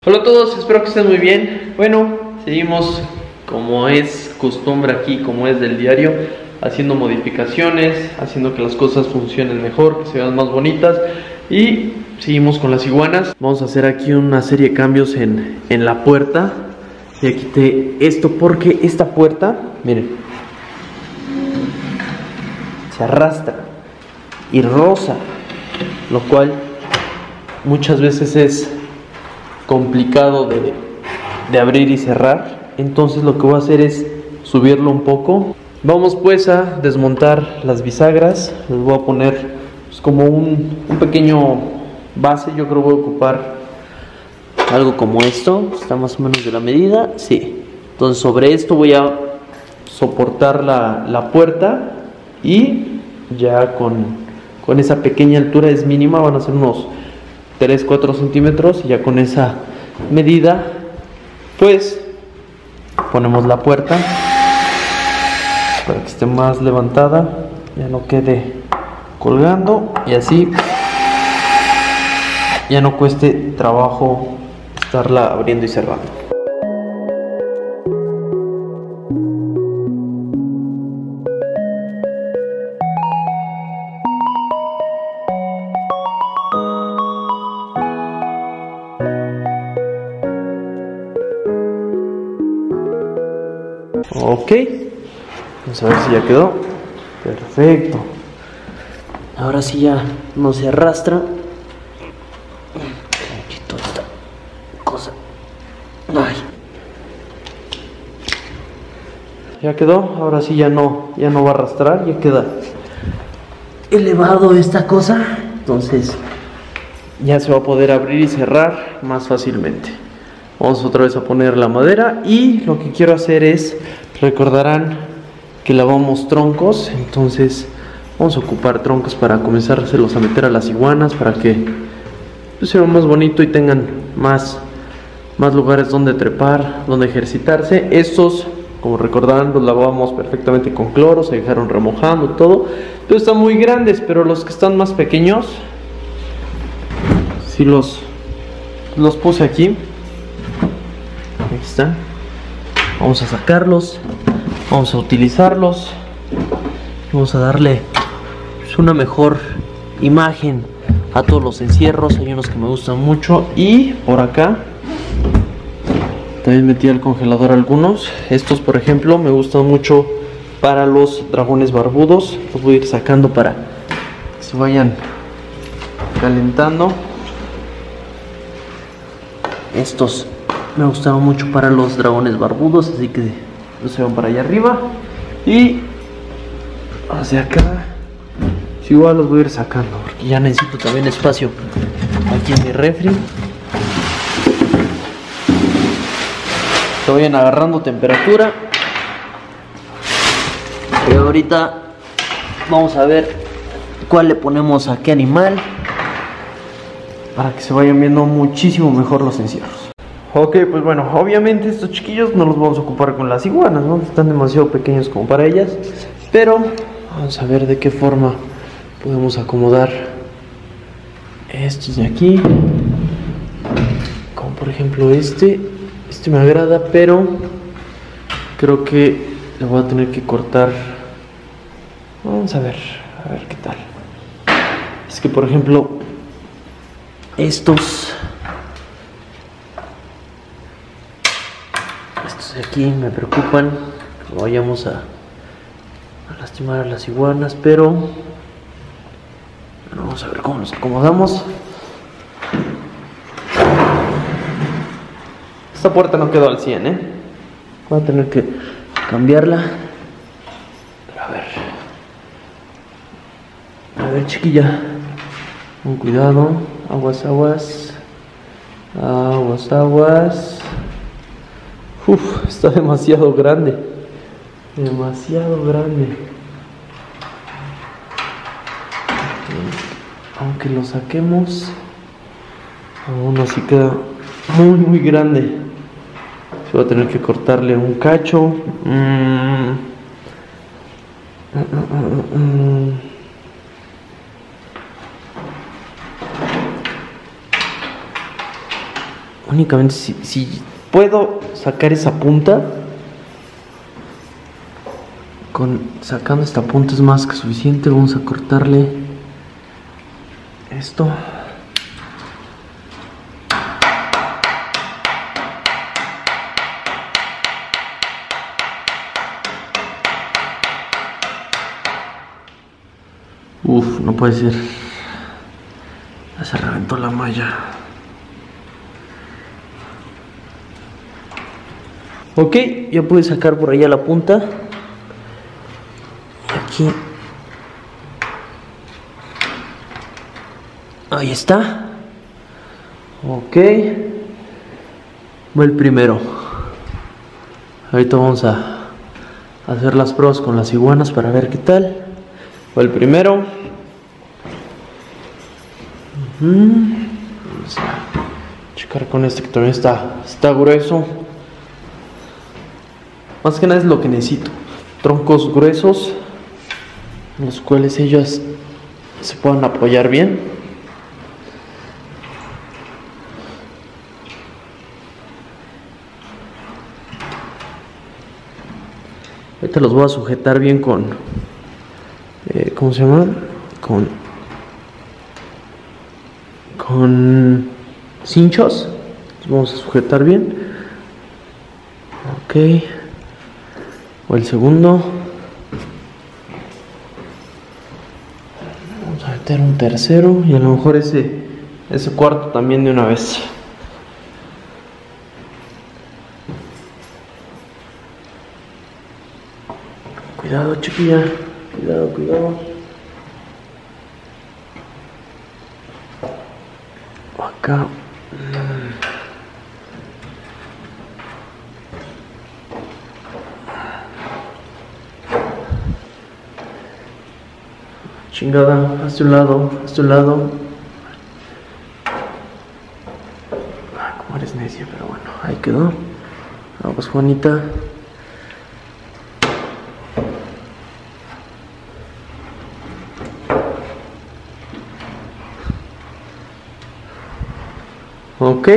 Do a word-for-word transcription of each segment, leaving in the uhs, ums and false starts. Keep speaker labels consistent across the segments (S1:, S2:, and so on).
S1: Hola a todos, espero que estén muy bien. Bueno, seguimos como es costumbre aquí, como es del diario, haciendo modificaciones, haciendo que las cosas funcionen mejor, que se vean más bonitas. Y seguimos con las iguanas. Vamos a hacer aquí una serie de cambios en, en la puerta. Ya quité esto porque esta puerta, miren, se arrastra y roza, lo cual muchas veces es complicado de, de abrir y cerrar. Entonces lo que voy a hacer es subirlo un poco. Vamos pues a desmontar las bisagras. Les voy a poner pues, como un, un pequeño base. Yo creo que voy a ocupar algo como esto. Está más o menos de la medida, sí. Entonces sobre esto voy a soportar la, la puerta. Y ya con, con esa pequeña altura, es mínima, van a ser unos tres a cuatro centímetros. Y ya con esa medida pues ponemos la puerta para que esté más levantada, ya no quede colgando, y así ya no cueste trabajo estarla abriendo y cerrando. Ok, vamos a ver si ya quedó. Perfecto. Ahora sí ya no se arrastra. Quito esta cosa. Ay. Ya quedó. Ahora sí ya no, ya no va a arrastrar. Ya queda elevado esta cosa. Entonces ya se va a poder abrir y cerrar más fácilmente. Vamos otra vez a poner la madera. Y lo que quiero hacer es, recordarán que lavamos troncos, entonces vamos a ocupar troncos para comenzar a hacerlos a meter a las iguanas, para que pues, sea más bonito y tengan más, más lugares donde trepar, donde ejercitarse. Estos, como recordarán, los lavamos perfectamente con cloro, se dejaron remojando todo. Entonces están muy grandes, pero los que están más pequeños, si los, los puse aquí. Aquí están. Vamos a sacarlos, vamos a utilizarlos, vamos a darle pues, una mejor imagen a todos los encierros. Hay unos que me gustan mucho. Y por acá también metí al congelador algunos. Estos, por ejemplo, me gustan mucho para los dragones barbudos. Los voy a ir sacando para que se vayan calentando. Estos me gustaban mucho para los dragones barbudos, así que se van para allá arriba. Y hacia acá sí, igual los voy a ir sacando, porque ya necesito también espacio aquí en mi refri. Se vayan agarrando temperatura. Y ahorita vamos a ver cuál le ponemos a qué animal, para que se vayan viendo muchísimo mejor los encierros. Ok, pues bueno, obviamente estos chiquillos no los vamos a ocupar con las iguanas, ¿no? Están demasiado pequeños como para ellas. Pero vamos a ver de qué forma podemos acomodar estos de aquí. Como por ejemplo este. Este me agrada, pero creo que le voy a tener que cortar. Vamos a ver, a ver qué tal. Es que por ejemplo estos de aquí me preocupan, que vayamos a, a lastimar a las iguanas, pero bueno, vamos a ver cómo nos acomodamos. Esta puerta no quedó al cien, ¿eh? Voy a tener que cambiarla. Pero a ver, a ver, chiquilla, con cuidado. Aguas, aguas, aguas, aguas. Uf, está demasiado grande. Demasiado grande. Aunque lo saquemos, aún así queda muy muy grande. Se va a tener que cortarle un cacho. Mm. Uh, uh, uh, uh. únicamente si, si puedo sacar esa punta, con sacando esta punta es más que suficiente. Vamos a cortarle esto. Uf, no puede ser. Ya se reventó la malla. Ok, ya pude sacar por allá la punta. Aquí. Ahí está. Ok. Va el primero. Ahorita vamos a hacer las pruebas con las iguanas para ver qué tal. Va el primero. Uh-huh. Vamos a checar con este que también está, está grueso. Más que nada es lo que necesito. Troncos gruesos en los cuales ellas se puedan apoyar bien. Ahorita los voy a sujetar bien con eh, ¿cómo se llama? Con con cinchos. Los vamos a sujetar bien. Ok. O el segundo. Vamos a meter un tercero y a lo mejor ese ese cuarto también de una vez. Cuidado, chiquilla. Cuidado, cuidado. Acá. Chingada, hazte un lado, hazte un lado. Ah, como eres necia, pero bueno, ahí quedó. Vamos, Juanita. Ok.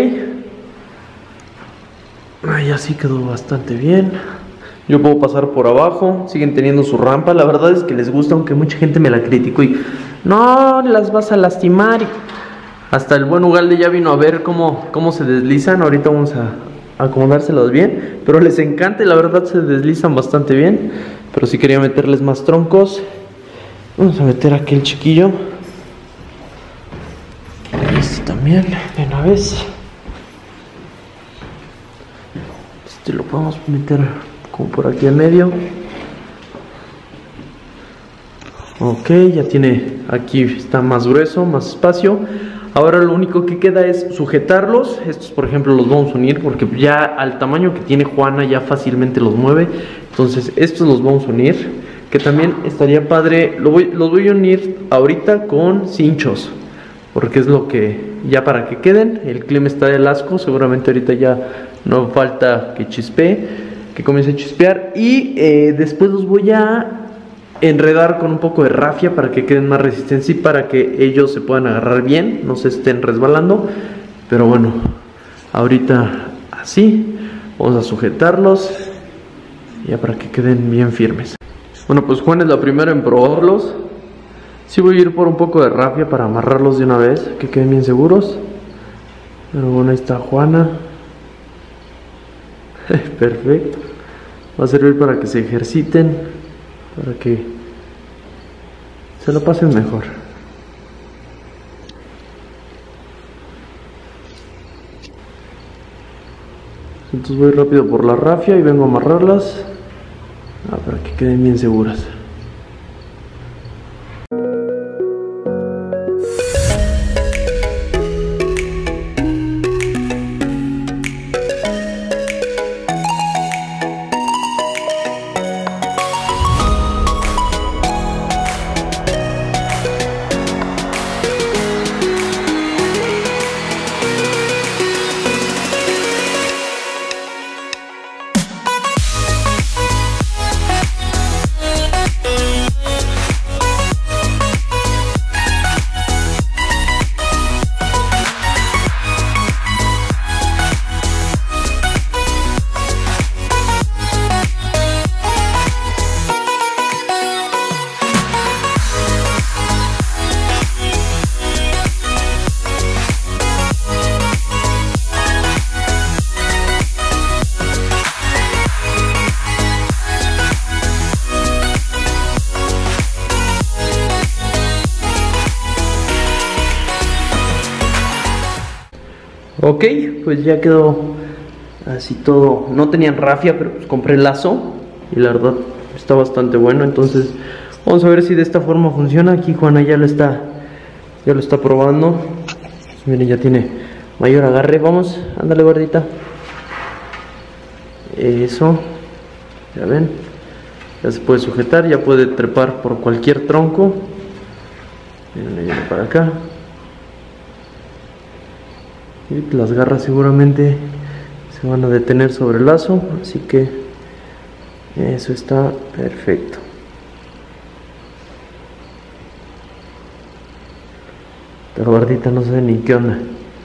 S1: Ahí así quedó bastante bien. Yo puedo pasar por abajo. Siguen teniendo su rampa. La verdad es que les gusta, aunque mucha gente me la criticó y no las vas a lastimar. Hasta el buen Ugalde ya vino a ver cómo, cómo se deslizan. Ahorita vamos a acomodárselos bien, pero les encanta y la verdad se deslizan bastante bien. Pero sí quería meterles más troncos. Vamos a meter aquí el chiquillo. Este también, de una vez. Este lo podemos meter como por aquí en medio. Ok, ya tiene, aquí está más grueso, más espacio. Ahora lo único que queda es sujetarlos. Estos por ejemplo los vamos a unir porque ya al tamaño que tiene Juana ya fácilmente los mueve. Entonces estos los vamos a unir, que también estaría padre. Lo voy, los voy a unir ahorita con cinchos, porque es lo que, ya para que queden. El clima está del asco, seguramente ahorita ya no falta que chispee, que comience a chispear. Y eh, después los voy a enredar con un poco de rafia para que queden más resistentes y para que ellos se puedan agarrar bien, no se estén resbalando. Pero bueno, ahorita así vamos a sujetarlos ya para que queden bien firmes. Bueno, pues Juan es la primera en probarlos. Sí voy a ir por un poco de rafia para amarrarlos de una vez, que queden bien seguros. Pero bueno, ahí está Juana. Perfecto. Va a servir para que se ejerciten, para que se lo pasen mejor. Entonces voy rápido por la rafia y vengo a amarrarlas ah, para que queden bien seguras. Ok, pues ya quedó así todo. No tenían rafia, pero pues compré lazo y la verdad está bastante bueno. Entonces vamos a ver si de esta forma funciona. Aquí Juana ya lo está ya lo está probando. Pues miren, ya tiene mayor agarre. Vamos, ándale gordita. Eso, ya ven, ya se puede sujetar, ya puede trepar por cualquier tronco. Miren, viene para acá. Y las garras seguramente se van a detener sobre el lazo, así que eso está perfecto. La gordita no sé ni qué onda.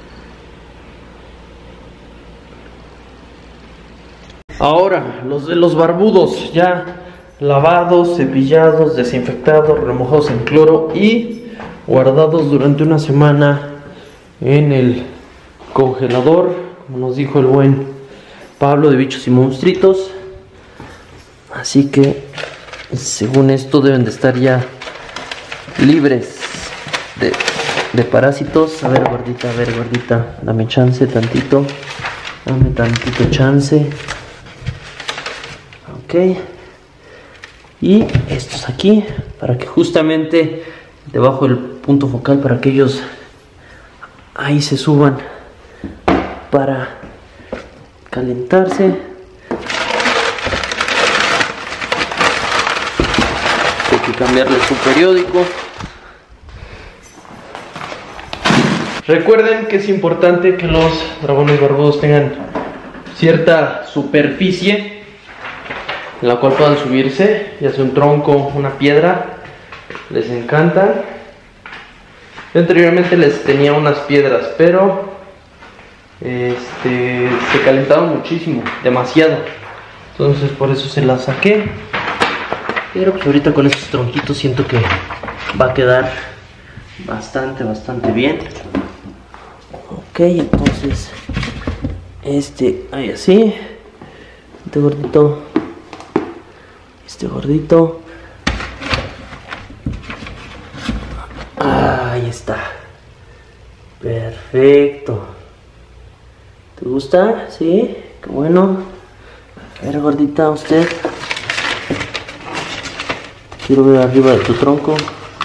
S1: Ahora, los de los barbudos, ya lavados, cepillados, desinfectados, remojados en cloro y guardados durante una semana en el congelador, como nos dijo el buen Pablo de Bichos y Monstruitos. Así que según esto deben de estar ya libres de, de parásitos. A ver gordita, a ver gordita, dame chance tantito, dame tantito chance. Ok, y estos aquí para que justamente debajo del punto focal, para que ellos ahí se suban para calentarse. Hay que cambiarle su periódico. Recuerden que es importante que los dragones barbudos tengan cierta superficie en la cual puedan subirse, ya sea un tronco, una piedra. Les encanta. Yo anteriormente les tenía unas piedras, pero este, se calentaban muchísimo, demasiado. Entonces por eso se las saqué. Pero pues ahorita con estos tronquitos siento que va a quedar bastante, bastante bien. Ok, entonces este, ahí así. Este gordito, este gordito. Ahí está. Perfecto. ¿Te gusta? ¿Sí? Qué bueno. A ver, gordita, usted. Te quiero ver arriba de tu tronco.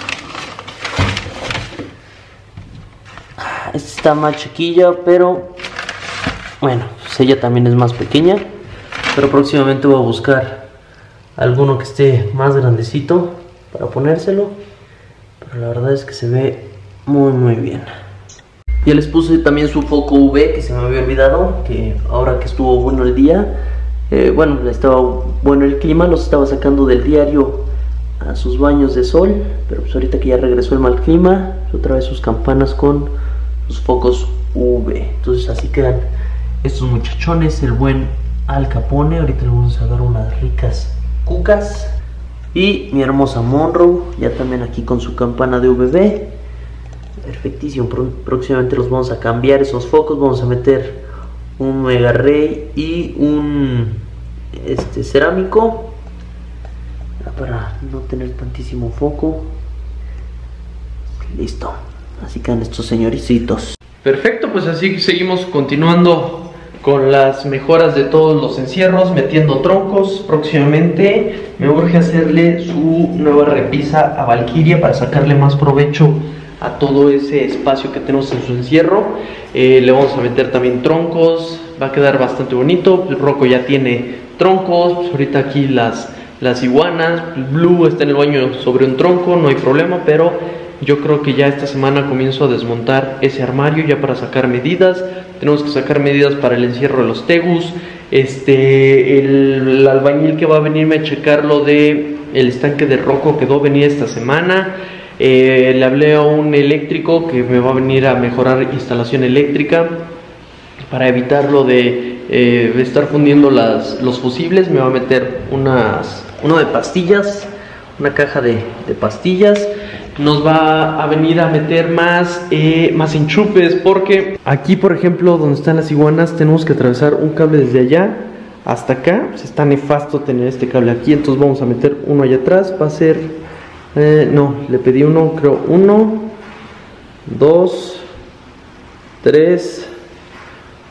S1: Esta está más chiquilla, pero bueno, pues ella también es más pequeña. Pero próximamente voy a buscar alguno que esté más grandecito para ponérselo. Pero la verdad es que se ve muy muy bien. Ya les puse también su foco U V, que se me había olvidado, que ahora que estuvo bueno el día, eh, bueno, estaba bueno el clima, los estaba sacando del diario a sus baños de sol. Pero pues ahorita que ya regresó el mal clima, otra vez sus campanas con sus focos U V. Entonces así quedan estos muchachones. El buen Al Capone, ahorita le vamos a dar unas ricas cucas. Y mi hermosa Monroe, ya también aquí con su campana de U V B. Perfectísimo. Próximamente los vamos a cambiar esos focos. Vamos a meter un Mega Ray y un este cerámico para no tener tantísimo foco. Listo. Así quedan estos señoricitos. Perfecto, pues así seguimos continuando con las mejoras de todos los encierros, metiendo troncos. Próximamente me urge hacerle su nueva repisa a Valkyria para sacarle más provecho a todo ese espacio que tenemos en su encierro. Eh, le vamos a meter también troncos, va a quedar bastante bonito. El Rocco ya tiene troncos, pues ahorita aquí las, las iguanas. El Blue está en el baño sobre un tronco, no hay problema, pero yo creo que ya esta semana comienzo a desmontar ese armario ya para sacar medidas. Tenemos que sacar medidas para el encierro de los tegus. Este, el, el albañil que va a venirme a checar lo de el estanque de Rocco quedó a venir esta semana. Eh, le hablé a un eléctrico que me va a venir a mejorar instalación eléctrica para evitar lo de, eh, de estar fundiendo las, los fusibles. Me va a meter unas, uno de pastillas, una caja de, de pastillas. Nos va a venir a meter más, eh, más enchufes, porque aquí por ejemplo donde están las iguanas tenemos que atravesar un cable desde allá hasta acá. Pues está nefasto tener este cable aquí, entonces vamos a meter uno allá atrás. Va a ser, eh, no, le pedí uno, creo uno, dos, tres,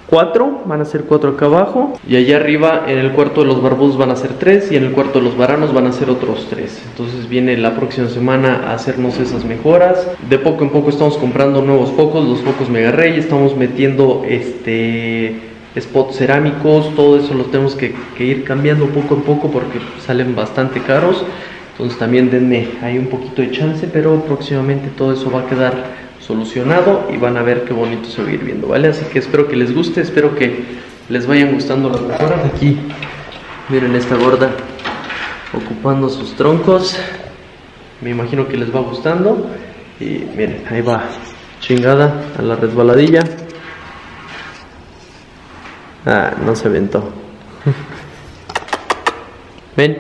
S1: cuatro, van a ser cuatro acá abajo, y allá arriba en el cuarto de los barbudos van a ser tres, y en el cuarto de los varanos van a ser otros tres. Entonces viene la próxima semana a hacernos esas mejoras. De poco en poco estamos comprando nuevos focos, los focos Mega Ray, estamos metiendo este spots cerámicos, todo eso lo tenemos que, que ir cambiando poco a poco porque salen bastante caros. Entonces también denme ahí un poquito de chance, pero próximamente todo eso va a quedar solucionado y van a ver qué bonito se va a ir viendo, ¿vale? Así que espero que les guste, espero que les vayan gustando las mejoras. Aquí miren esta gorda ocupando sus troncos, me imagino que les va gustando. Y miren, ahí va, chingada a la resbaladilla. Ah, no se aventó. Ven,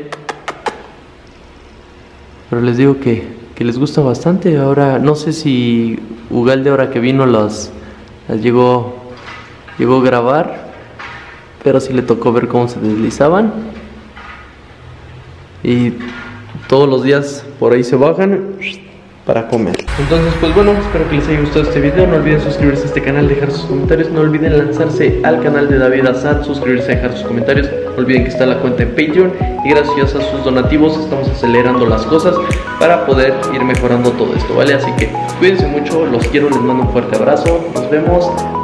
S1: pero les digo que que les gusta bastante. Ahora no sé si Ugalde ahora que vino las, las llegó llegó a grabar, pero sí le tocó ver cómo se deslizaban, y todos los días por ahí se bajan para comer. Entonces pues bueno, espero que les haya gustado este video. No olviden suscribirse a este canal, dejar sus comentarios. No olviden lanzarse al canal de David Azad, suscribirse, dejar sus comentarios. No olviden que está la cuenta en Patreon, y gracias a sus donativos estamos acelerando las cosas para poder ir mejorando todo esto, ¿vale? Así que cuídense mucho, los quiero, les mando un fuerte abrazo, nos vemos.